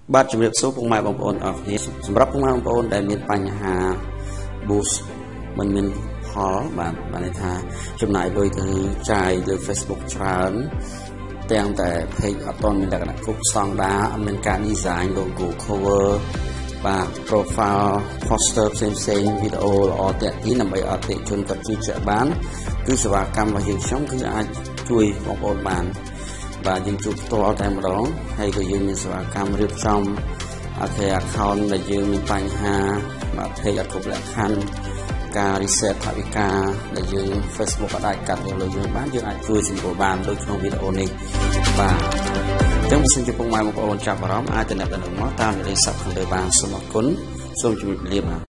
បាទជំរាបសួរពុកម៉ែបងប្អូនអរគ្នាសម្រាប់ពុកម៉ែបងប្អូនដែលមានបញ្ហា boost មិនមានផលបាទន័យថាចំណាយលុយទៅចាយលើ Facebook ច្រើនទាំងតែ page អត់ទាន់មានលក្ខណៈគ្រប់ស្តង់ដារអត់មានការ design logo cover បាទ profile poster ផ្សេងវីដេអូល្អតាក់ទាញដើម្បីអតិថិជនគាត់ជឿជាក់បានគឺសេវាកម្មរបស់យើងខ្ញុំគឺអាចជួយបងប្អូនបានបាទយើងជួបផ្ទាល់តែម្ដងហើយក៏យើងមានសេវាកម្មរៀបចំaccount ដែលយើងមានបញ្ហាបាទ page អត់គ្រប់លក្ខខណ្ឌការ reset ថវិកាដែលយើង Facebook អាចកាត់យកលើយើងបានយើងអាចជួយសម្រួលបានដូចក្នុងវីដេអូនេះបាទអញ្ចឹងបើសិនជាពុកម៉ែបងប្អូនចាប់អារម្មណ៍អាចតំណមកតាមលេខស័ព្ទខាងលើបានសូមអរគុណសូមជម្រាបលាបាទ